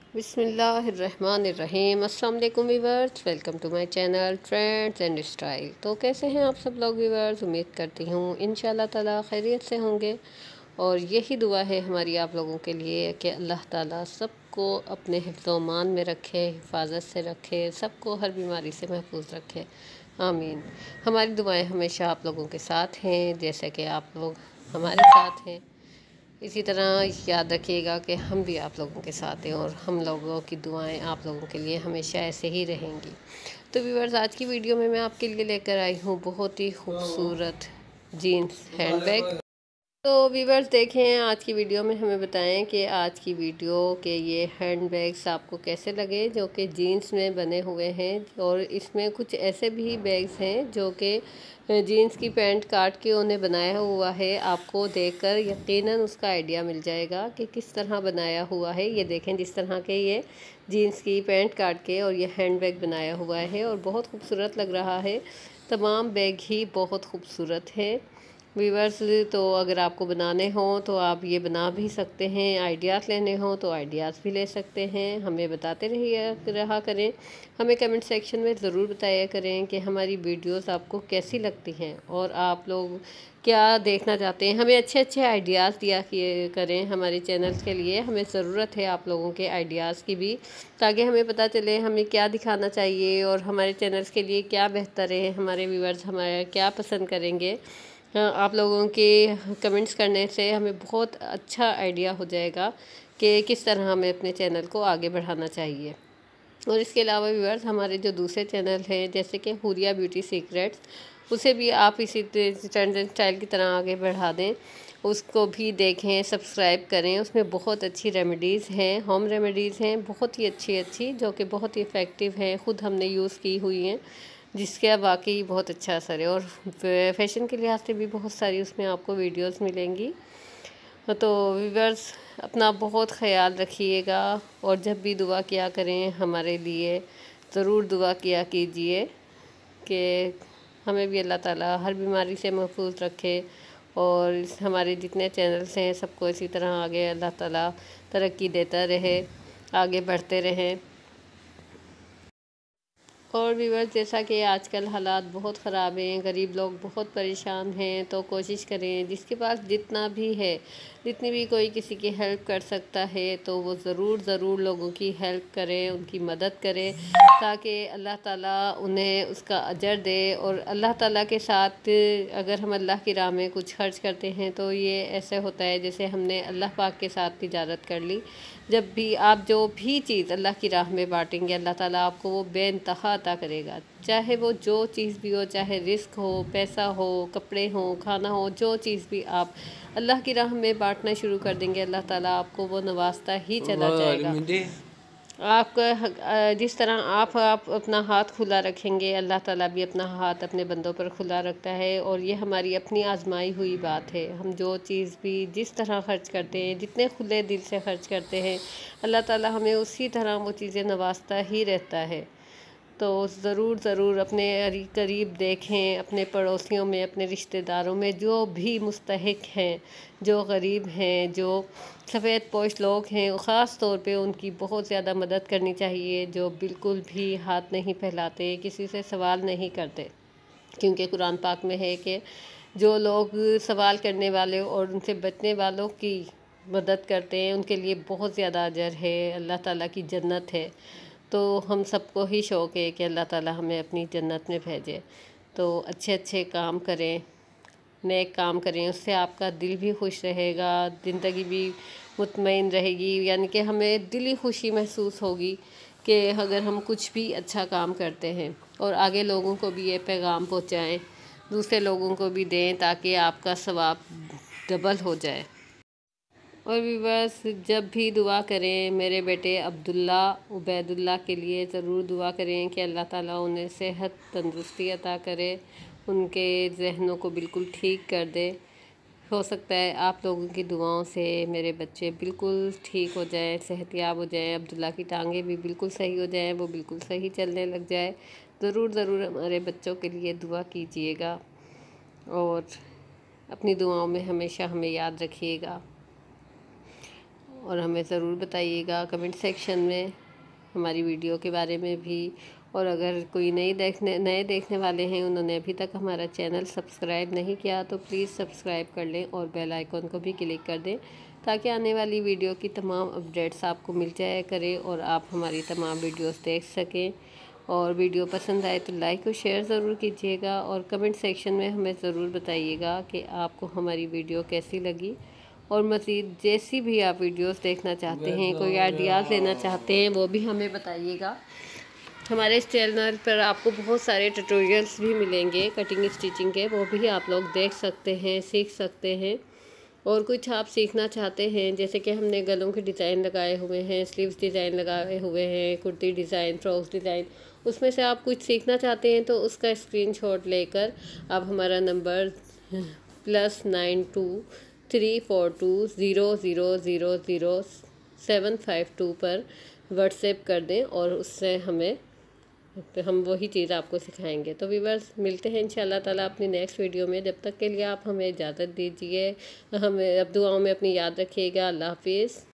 बिस्मिल्लाहिर्रहमानिर्रहीम। अस्सलाम वालेकुम viewers, welcome to my channel trends and style. तो कैसे हैं आप सब लोग व्यूअर्स? उम्मीद करती हूँ इंशाल्लाह ताला खैरियत से होंगे और यही दुआ है हमारी आप लोगों के लिए कि अल्लाह ताला सबको अपने हिफ्ज़-ओ-मान में रखे, हिफाजत से रखे, सबको हर बीमारी से महफूज रखे, आमीन। हमारी दुआएं हमेशा आप लोगों के साथ हैं, जैसे कि आप लोग हमारे साथ हैं। इसी तरह याद रखिएगा कि हम भी आप लोगों के साथ हैं और हम लोगों की दुआएं आप लोगों के लिए हमेशा ऐसे ही रहेंगी। तो व्यूअर्स, आज की वीडियो में मैं आपके लिए लेकर आई हूँ बहुत ही खूबसूरत जीन्स हैंडबैग। तो व्यूअर्स देखें, आज की वीडियो में हमें बताएं कि आज की वीडियो के ये हैंडबैग्स आपको कैसे लगे, जो कि जीन्स में बने हुए हैं। और इसमें कुछ ऐसे भी बैग्स हैं जो कि जीन्स की पैंट काट के उन्हें बनाया हुआ है। आपको देखकर यकीनन उसका आइडिया मिल जाएगा कि किस तरह बनाया हुआ है। ये देखें, जिस तरह के ये जीन्स की पैंट काट के और ये हैंडबैग बनाया हुआ है और बहुत खूबसूरत लग रहा है। तमाम बैग ही बहुत खूबसूरत है व्यूअर्स। तो अगर आपको बनाने हों तो आप ये बना भी सकते हैं, आइडियाज़ लेने हों तो आइडियाज़ भी ले सकते हैं। हमें बताते रहा करें, हमें कमेंट सेक्शन में ज़रूर बताया करें कि हमारी वीडियोस आपको कैसी लगती हैं और आप लोग क्या देखना चाहते हैं। हमें अच्छे अच्छे आइडियाज़ दिया किए करें हमारे चैनल के लिए। हमें ज़रूरत है आप लोगों के आइडियाज़ की भी, ताकि हमें पता चले हमें क्या दिखाना चाहिए और हमारे चैनल्स के लिए क्या बेहतर है, हमारे व्यूअर्स हमारा क्या पसंद करेंगे। आप लोगों के कमेंट्स करने से हमें बहुत अच्छा आइडिया हो जाएगा कि किस तरह हमें अपने चैनल को आगे बढ़ाना चाहिए। और इसके अलावा व्यूअर्स, हमारे जो दूसरे चैनल हैं जैसे कि हुरिया ब्यूटी सीक्रेट्स, उसे भी आप इसी ट्रेंड एंड स्टाइल की तरह आगे बढ़ा दें, उसको भी देखें, सब्सक्राइब करें। उसमें बहुत अच्छी रेमेडीज़ हैं, होम रेमेडीज़ हैं, बहुत ही अच्छी अच्छी, जो कि बहुत ही इफ़ेक्टिव हैं, ख़ुद हमने यूज़ की हुई हैं, जिसका वाकई बहुत अच्छा असर है। और फैशन के लिहाज से भी बहुत सारी उसमें आपको वीडियोस मिलेंगी। तो व्यूअर्स, अपना बहुत ख्याल रखिएगा और जब भी दुआ किया करें हमारे लिए ज़रूर दुआ किया कीजिए कि हमें भी अल्लाह ताला हर बीमारी से महफूज रखे और हमारे जितने चैनल्स हैं सबको इसी तरह आगे अल्लाह ताला तरक्की देता रहे, आगे बढ़ते रहें। और व्यूअर्स, जैसा कि आजकल हालात बहुत ख़राब हैं, गरीब लोग बहुत परेशान हैं, तो कोशिश करें जिसके पास जितना भी है, जितनी भी कोई किसी की हेल्प कर सकता है तो वो ज़रूर लोगों की हेल्प करें, उनकी मदद करें, ताकि अल्लाह ताला उन्हें उसका अजर दे। और अल्लाह ताला के साथ अगर हम अल्लाह की राह में कुछ खर्च करते हैं तो ये ऐसे होता है जैसे हमने अल्लाह पाक के साथ तिजारत कर ली। जब भी आप जो भी चीज़ अल्लाह की राह में बांटेंगे, अल्लाह ताला आपको वो बेइंतहा अता करेगा। चाहे वो जो चीज़ भी हो, चाहे रिस्क हो, पैसा हो, कपड़े हो, खाना हो, जो चीज़ भी आप अल्लाह की राह में बांटना शुरू कर देंगे, अल्लाह ताला आपको वो नवाजता ही चला जाएगा। आपका जिस तरह आप अपना हाथ खुला रखेंगे, अल्लाह ताला भी अपना हाथ अपने बंदों पर खुला रखता है। और ये हमारी अपनी आजमाई हुई बात है। हम जो चीज़ भी जिस तरह खर्च करते हैं, जितने खुले दिल से खर्च करते हैं, अल्लाह ताला हमें उसी तरह वो चीज़ें नवाजता ही रहता है। तो ज़रूर अपने करीब देखें, अपने पड़ोसियों में, अपने रिश्तेदारों में जो भी मुस्तहिक हैं, जो गरीब हैं, जो सफ़ेद पोश लोग हैं, ख़ास तौर पे उनकी बहुत ज़्यादा मदद करनी चाहिए, जो बिल्कुल भी हाथ नहीं फैलाते, किसी से सवाल नहीं करते। क्योंकि कुरान पाक में है कि जो लोग सवाल करने वाले और उनसे बचने वालों की मदद करते हैं, उनके लिए बहुत ज़्यादा अजर है, अल्लाह ताला की जन्नत है। तो हम सबको ही शौक़ है कि अल्लाह ताला हमें अपनी जन्नत में भेजे। तो अच्छे अच्छे काम करें, नेक काम करें, उससे आपका दिल भी खुश रहेगा, ज़िंदगी भी मुतमईन रहेगी। यानी कि हमें दिली खुशी महसूस होगी कि अगर हम कुछ भी अच्छा काम करते हैं और आगे लोगों को भी ये पैगाम पहुँचाएँ, दूसरे लोगों को भी दें, ताकि आपका सवाब डबल हो जाए। और भी बस, जब भी दुआ करें मेरे बेटे अब्दुल्ला उबैदुल्ला के लिए ज़रूर दुआ करें कि अल्लाह ताला उन्हें सेहत तंदुरुस्ती अता करे, उनके जहनों को बिल्कुल ठीक कर दे। हो सकता है आप लोगों की दुआओं से मेरे बच्चे बिल्कुल ठीक हो जाएं, सेहतयाब हो जाएं, अब्दुल्ला की टांगें भी बिल्कुल सही हो जाएं, वो बिल्कुल सही चलने लग जाए। ज़रूर हमारे बच्चों के लिए दुआ कीजिएगा और अपनी दुआओं में हमेशा हमें याद रखिएगा। और हमें ज़रूर बताइएगा कमेंट सेक्शन में हमारी वीडियो के बारे में भी। और अगर कोई नए देखने वाले हैं, उन्होंने अभी तक हमारा चैनल सब्सक्राइब नहीं किया तो प्लीज़ सब्सक्राइब कर लें और बेल आइकॉन को भी क्लिक कर दें, ताकि आने वाली वीडियो की तमाम अपडेट्स आपको मिल जाया करें और आप हमारी तमाम वीडियोस देख सकें। और वीडियो पसंद आए तो लाइक और शेयर ज़रूर कीजिएगा और कमेंट सेक्शन में हमें ज़रूर बताइएगा कि आपको हमारी वीडियो कैसी लगी। और मज़ीद जैसी भी आप वीडियोस देखना चाहते हैं, कोई आइडियाज़ लेना चाहते हैं, वो भी हमें बताइएगा। हमारे इस चैनल पर आपको बहुत सारे ट्यूटोरियल्स भी मिलेंगे कटिंग स्टिचिंग के, वो भी आप लोग देख सकते हैं, सीख सकते हैं। और कुछ आप सीखना चाहते हैं, जैसे कि हमने गलों के डिज़ाइन लगाए हुए हैं, स्लीव्स डिज़ाइन लगाए हुए हैं, कुर्ती डिज़ाइन, फ्रॉक्स डिज़ाइन, उसमें से आप कुछ सीखना चाहते हैं तो उसका स्क्रीनशॉट लेकर आप हमारा नंबर +923420000752 पर व्हाट्सएप कर दें और उससे हम वही चीज़ आपको सिखाएंगे। तो व्यूअर्स, मिलते हैं इंशाल्लाह ताला अपनी नेक्स्ट वीडियो में। जब तक के लिए आप हमें इजाज़त दीजिए। हमें अब दुआओं में अपनी याद रखिएगा। अल्लाह हाफिज़।